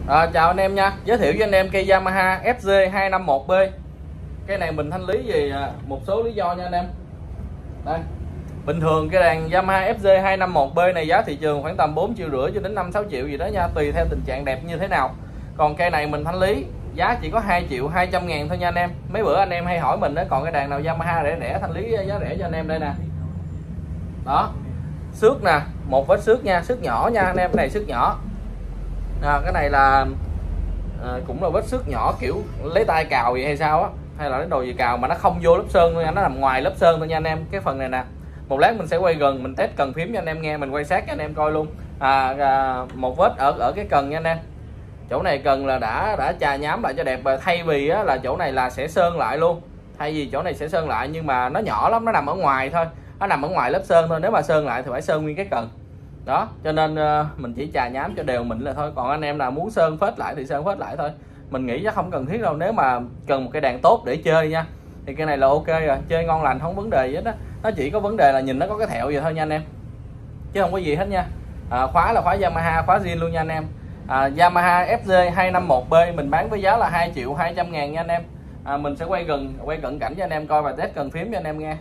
Chào anh em nha, giới thiệu với anh em cây Yamaha FZ251B. Cái này mình thanh lý vì một số lý do nha anh em. Đây, bình thường cái đàn Yamaha FZ251B này giá thị trường khoảng tầm 4,5 triệu cho đến 5-6 triệu gì đó nha, tùy theo tình trạng đẹp như thế nào. Còn cây này mình thanh lý giá chỉ có 2.200.000 thôi nha anh em. Mấy bữa anh em hay hỏi mình đó, còn cái đàn nào Yamaha rẻ thanh lý giá rẻ cho anh em đây nè. Đó, xước nè, một vết xước nha, xước nhỏ nha anh em, cái này xước nhỏ. Cái này là cũng là vết xước nhỏ, kiểu lấy tay cào vậy hay sao á, hay là lấy đồ gì cào mà nó không vô lớp sơn thôi nha, nó nằm ngoài lớp sơn thôi nha anh em. Cái phần này nè, một lát mình sẽ quay gần mình test cần phím cho anh em nghe, mình quay sát cho anh em coi luôn. Một vết ở cái cần nha anh em, chỗ này cần là đã chà nhám lại cho đẹp, và thay vì á, là chỗ này là sẽ sơn lại luôn, thay vì chỗ này sẽ sơn lại nhưng mà nó nhỏ lắm, nó nằm ở ngoài thôi, nó nằm ở ngoài lớp sơn thôi, nếu mà sơn lại thì phải sơn nguyên cái cần đó, cho nên mình chỉ chà nhám cho đều mịn là thôi. Còn anh em nào muốn sơn phết lại thì sơn phết lại thôi, mình nghĩ chắc không cần thiết đâu. Nếu mà cần một cái đàn tốt để chơi nha thì cái này là ok rồi, chơi ngon lành không vấn đề gì hết á. Nó chỉ có vấn đề là nhìn nó có cái thẹo vậy thôi nha anh em, chứ không có gì hết nha. Khóa là khóa Yamaha, khóa zin luôn nha anh em. Yamaha FZ251B mình bán với giá là 2.200.000 nha anh em. Mình sẽ quay cận cảnh cho anh em coi và test cần phím cho anh em nghe.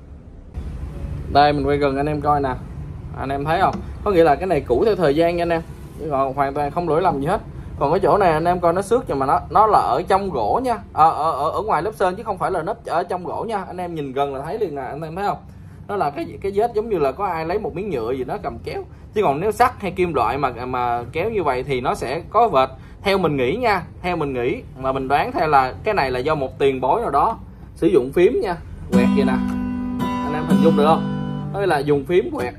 Đây, mình quay gần anh em coi nè, anh em thấy không, có nghĩa là cái này cũ theo thời gian nha anh em, còn hoàn toàn không lỗi lầm gì hết. Còn cái chỗ này anh em coi nó xước, nhưng mà nó là ở trong gỗ nha, ở ngoài lớp sơn chứ không phải là nếp ở trong gỗ nha. Anh em nhìn gần là thấy liền nè, anh em thấy không, nó là cái vết giống như là có ai lấy một miếng nhựa gì đó cầm kéo. Chứ còn nếu sắt hay kim loại mà kéo như vậy thì nó sẽ có vệt, theo mình nghĩ nha, theo mình nghĩ mà mình đoán theo là cái này là do một tiền bối nào đó sử dụng phím nha, quẹt vậy nè, anh em hình dung được không, đó là dùng phím quẹt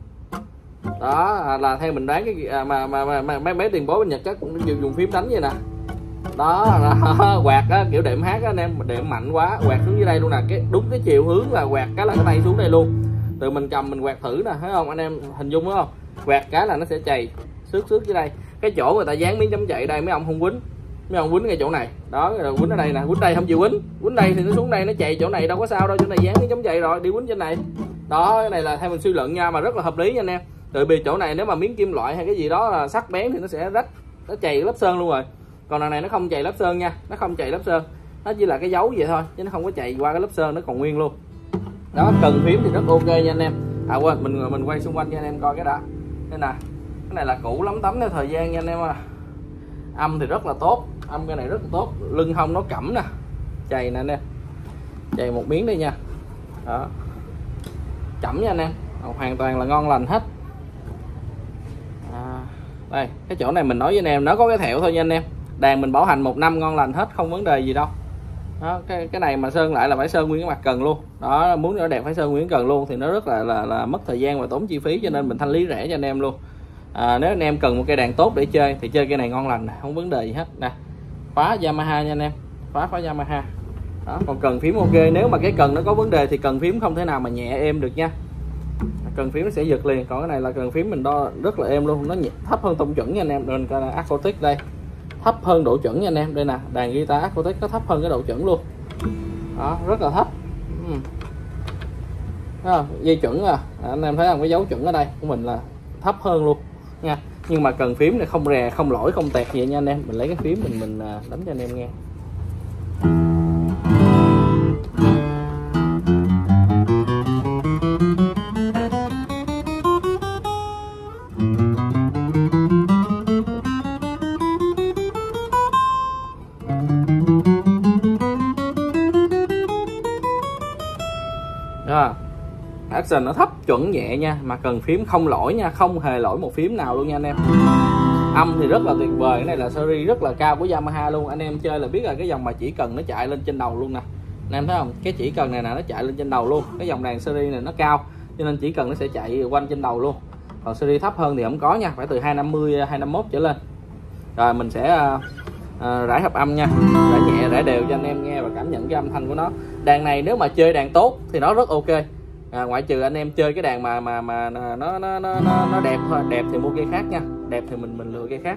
đó, là theo mình đoán cái mấy tiền bối bên Nhật chắc cũng dùng phím đánh vậy nè. Đó quạt á, kiểu đệm hát á anh em, đệm mạnh quá quạt xuống dưới đây luôn nè, cái đúng cái chiều hướng là quạt cái là cái tay xuống đây luôn. Từ mình cầm mình quạt thử nè, thấy không anh em, hình dung đúng không, quạt cái là nó sẽ chày xước dưới đây. Cái chỗ người ta dán miếng chấm chạy đây, mấy ông không quýnh, mấy ông quýnh cái chỗ này đó, quýnh ở đây nè, quýnh đây không chịu quýnh đây thì nó xuống đây nó chạy chỗ này đâu có sao đâu, chỗ này dán miếng chấm chạy rồi đi quýnh trên này đó. Cái này là theo mình suy luận nha, mà rất là hợp lý nha anh em. Tại vì chỗ này nếu mà miếng kim loại hay cái gì đó là sắc bén thì nó sẽ rách, nó chày lớp sơn luôn rồi. Còn đằng này nó không chày lớp sơn nha, nó không chày lớp sơn, nó chỉ là cái dấu vậy thôi chứ nó không có chày qua cái lớp sơn, nó còn nguyên luôn đó. Cần phím thì rất ok nha anh em. Quên, mình quay xung quanh cho anh em coi cái đã. Đây nè, cái này là cũ lắm tấm theo thời gian nha anh em. Âm thì rất là tốt, âm cái này rất là tốt, lưng hông nó cẩm nè, chày nè anh em, chày một miếng đây nha đó, chẩm nha anh em, hoàn toàn là ngon lành hết. Đây, cái chỗ này mình nói với anh em nó có cái thẹo thôi nha anh em, đàn mình bảo hành 1 năm ngon lành hết, không vấn đề gì đâu đó. Cái này mà sơn lại là phải sơn nguyên cái mặt cần luôn đó, muốn nó đẹp phải sơn nguyên cần luôn thì nó rất là mất thời gian và tốn chi phí, cho nên mình thanh lý rẻ cho anh em luôn. Nếu anh em cần một cây đàn tốt để chơi thì chơi cây này ngon lành, không vấn đề gì hết nè. Khóa Yamaha nha anh em, khóa Yamaha đó. Còn cần phím ok, nếu mà cái cần nó có vấn đề thì cần phím không thể nào mà nhẹ êm được nha, cần phím nó sẽ giật liền. Còn cái này là cần phím mình đo rất là êm luôn, nó thấp hơn tông chuẩn nha anh em. Nên coi là acoustic đây, thấp hơn độ chuẩn nha anh em. Đây nè, đàn guitar acoustic nó thấp hơn cái độ chuẩn luôn đó, rất là thấp. Dây chuẩn anh em thấy không, cái dấu chuẩn ở đây của mình là thấp hơn luôn nha. Nhưng mà cần phím này không rè, không lỗi, không tẹt gì nha anh em. Mình lấy cái phím mình đánh cho anh em nghe. Action nó thấp chuẩn nhẹ nha, mà cần phím không lỗi nha, không hề lỗi một phím nào luôn nha anh em. Âm thì rất là tuyệt vời, cái này là series rất là cao của Yamaha luôn. Anh em chơi là biết là cái dòng mà chỉ cần nó chạy lên trên đầu luôn nè, anh em thấy không, cái chỉ cần này nè nó chạy lên trên đầu luôn. Cái dòng đàn series này nó cao cho nên chỉ cần nó sẽ chạy quanh trên đầu luôn. Còn series thấp hơn thì không có nha, phải từ 250 251 trở lên. Rồi mình sẽ rải hợp âm nha, rải nhẹ rải đều cho anh em nghe và cảm nhận cái âm thanh của nó. Đàn này nếu mà chơi đàn tốt thì nó rất ok. Ngoại trừ anh em chơi cái đàn mà nó đẹp thôi, đẹp thì mua cây khác nha, đẹp thì mình lựa cây khác.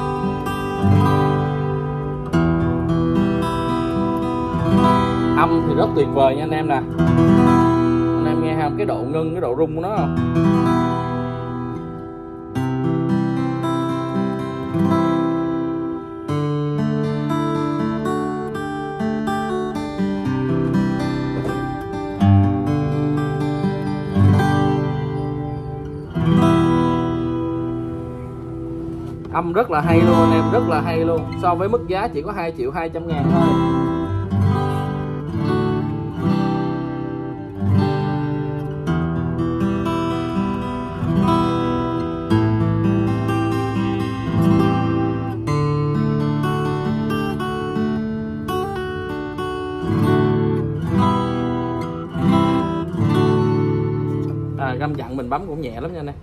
Âm thì rất tuyệt vời nha anh em nè. Anh em nghe không, cái độ ngân, cái độ rung của nó không? Âm rất là hay luôn anh em, rất là hay luôn. So với mức giá chỉ có 2.200.000 thôi. Găm dặn mình bấm cũng nhẹ lắm nha anh em.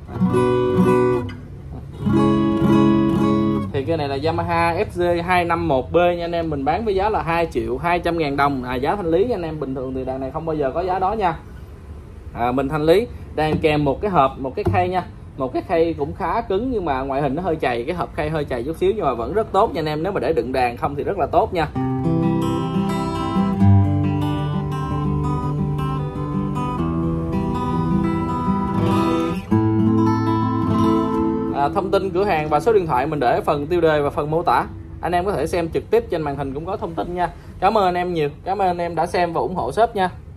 Thì cái này là Yamaha FZ251B nha anh em, mình bán với giá là 2.200.000 đồng. Giá thanh lý nha anh em, bình thường thì đàn này không bao giờ có giá đó nha. Mình thanh lý đang kèm một cái hộp, một cái khay nha. Một cái khay cũng khá cứng nhưng mà ngoại hình nó hơi chày, cái hộp khay hơi chày chút xíu nhưng mà vẫn rất tốt nha anh em. Nếu mà để đựng đàn không thì rất là tốt nha. Thông tin cửa hàng và số điện thoại mình để ở phần tiêu đề và phần mô tả, anh em có thể xem trực tiếp trên màn hình cũng có thông tin nha. Cảm ơn anh em nhiều, cảm ơn anh em đã xem và ủng hộ shop nha.